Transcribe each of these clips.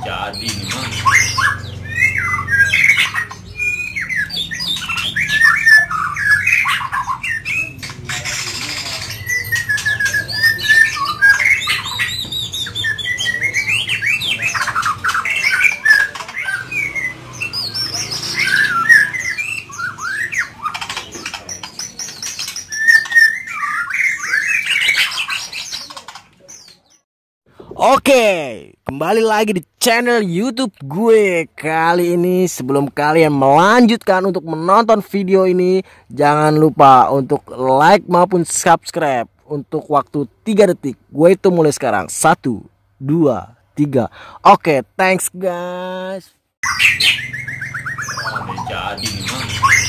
Jadi nih Bang. Oke, kembali lagi di channel YouTube gue. Kali ini sebelum kalian melanjutkan untuk menonton video ini, jangan lupa untuk like maupun subscribe untuk waktu 3 detik. Gue itu mulai sekarang. 1, 2, 3. Oke, thanks guys. Jadi nih Bang.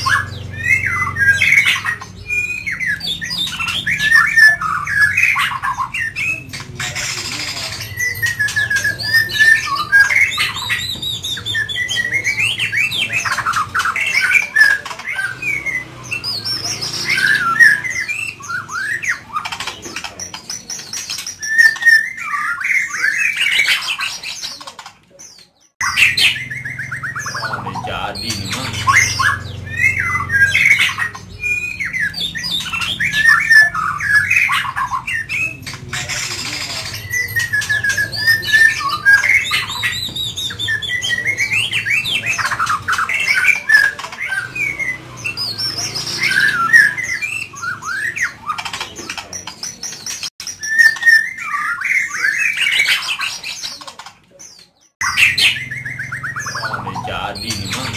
Jadi nih Bang. Jadi nih Bang.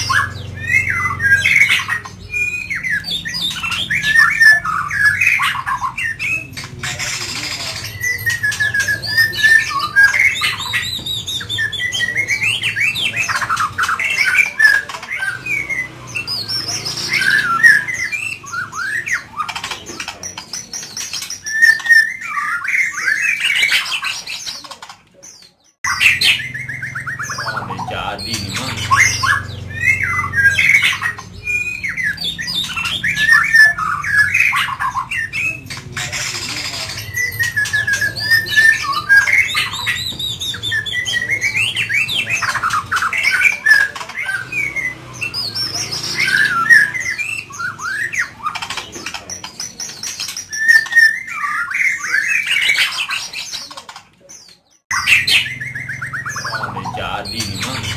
Jadi nih Bang. Jadi nih Bang.